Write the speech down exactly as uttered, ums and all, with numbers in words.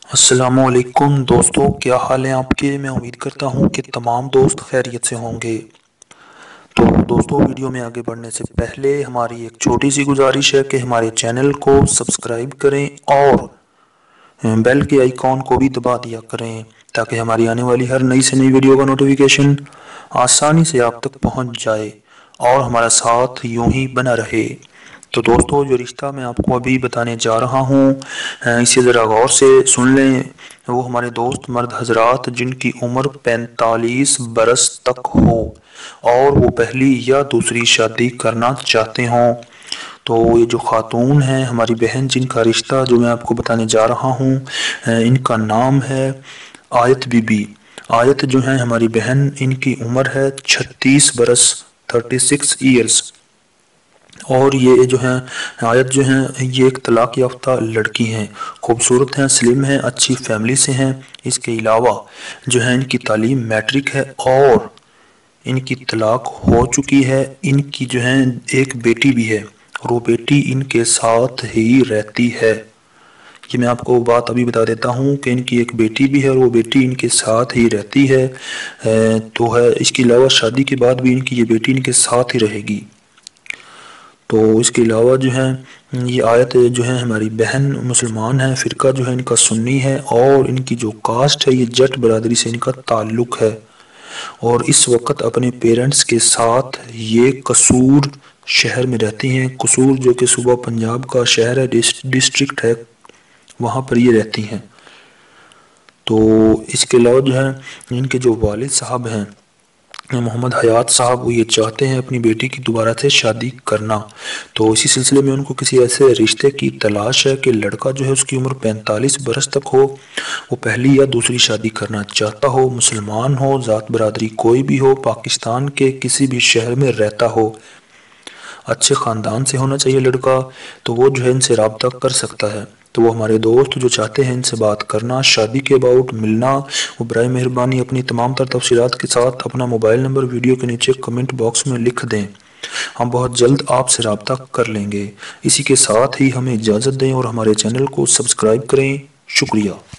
السلام علیکم دوستو، کیا حال ہیں آپ کے؟ میں امید کرتا ہوں کہ تمام دوست خیریت سے ہوں گے۔ تو دوستو، ویڈیو میں آگے بڑھنے سے پہلے ہماری ایک چھوٹی سی گزارش ہے کہ ہمارے چینل کو سبسکرائب کریں اور بیل کے آئیکن کو بھی دبا دیا کریں تاکہ ہماری آنے والی ہر نئی سے نئی ویڈیو کا نوٹیفیکیشن آسانی سے آپ تک پہنچ جائے اور ہمارا ساتھ یوں ہی بنا رہے۔ تو دوستو، جو رشتہ میں آپ کو ابھی بتانے جا رہا ہوں اسے ذرا غور سے سن لیں۔ وہ ہمارے دوست مرد حضرات جن کی عمر پینتالیس برس تک ہو اور وہ پہلی یا دوسری شادی کرنا چاہتے ہوں، تو یہ جو خاتون ہیں ہماری بہن جن کا رشتہ جو میں آپ کو بتانے جا رہا ہوں، ان کا نام ہے آیت بی بی۔ آیت جو ہیں ہماری بہن، ان کی عمر ہے چھتیس برس، تھرٹی سکس ایئرز، اور یہ جو ہیں آیت جو ہیں یہ ایک طلاق یافتہ لڑکی ہیں، خوبصورت ہیں، سلم ہیں، اچھی فیملی سے ہیں۔ اس کے علاوہ جو ہے ان کی تعلیم میٹرک ہے اور ان کی طلاق ہو چکی ہے۔ ان کی جو ہے ایک بیٹی بھی ہے اور وہ بیٹی ان کے ساتھ ہی رہتی ہے۔ یہ میں آپ کو بات ابھی بتا دیتا ہوں کہ ان کی ایک بیٹی بھی ہے اور وہ بیٹی ان کے ساتھ ہی رہتی ہے۔ تو ہے اس کے علاوہ شادی کے بعد بھی ان کی یہ بیٹی ان کے ساتھ ہی رہے گی۔ تو اس کے علاوہ جو ہے یہ آیت جو ہے ہماری بہن مسلمان ہیں، فرقہ جو ہے ان کا سنی ہے اور ان کی جو کاسٹ ہے یہ جٹ برادری سے ان کا تعلق ہے، اور اس وقت اپنے پیرنٹس کے ساتھ یہ قصور شہر میں رہتی ہیں۔ قصور جو کہ صوبہ پنجاب کا شہر ہے، ڈسٹرکٹ ہے، وہاں پر یہ رہتی ہیں۔ تو اس کے علاوہ جو ہے ان کے جو والد صاحب ہیں محمد حیات صاحب، وہ یہ چاہتے ہیں اپنی بیٹی کی دوبارہ سے شادی کرنا، تو اسی سلسلے میں ان کو کسی ایسے رشتے کی تلاش ہے کہ لڑکا جو ہے اس کی عمر پینتالیس برس تک ہو، وہ پہلی یا دوسری شادی کرنا چاہتا ہو، مسلمان ہو، ذات برادری کوئی بھی ہو، پاکستان کے کسی بھی شہر میں رہتا ہو، اچھے خاندان سے ہونا چاہیے لڑکا، تو وہ جو ہے ان سے رابطہ کر سکتا ہے۔ تو وہ ہمارے دوست جو چاہتے ہیں ان سے بات کرنا، شادی کے اباؤٹ ملنا، وہ برائے مہربانی اپنی تمام تر تفصیلات کے ساتھ اپنا موبائل نمبر ویڈیو کے نیچے کمنٹ باکس میں لکھ دیں، ہم بہت جلد آپ سے رابطہ کر لیں گے۔ اسی کے ساتھ ہی ہمیں اجازت دیں اور ہمارے چینل کو سبسکرائب کریں۔ شکریہ۔